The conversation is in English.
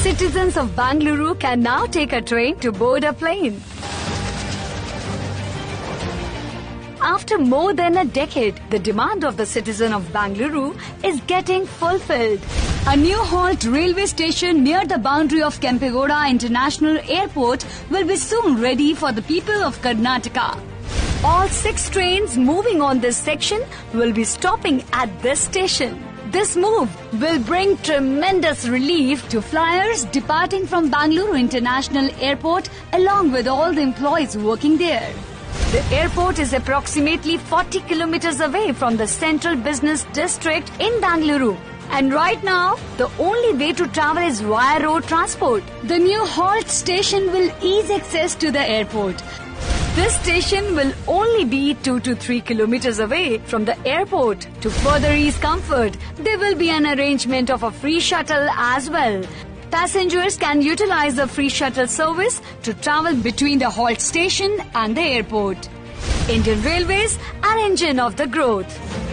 Citizens of Bangalore can now take a train to board a plane. After more than a decade, the demand of the citizen of Bangalore is getting fulfilled. A new halt railway station near the boundary of Kempegowda International Airport will be soon ready for the people of Karnataka. All 6 trains moving on this section will be stopping at this station. This move will bring tremendous relief to flyers departing from Bangalore International Airport along with all the employees working there. The airport is approximately 40 kilometers away from the central business district in Bangalore. And right now, the only way to travel is via road transport. The new halt station will ease access to the airport. This station will only be 2 to 3 kilometers away from the airport. To further ease comfort, there will be an arrangement of a free shuttle as well. Passengers can utilize the free shuttle service to travel between the halt station and the airport. Indian Railways, an engine of the growth.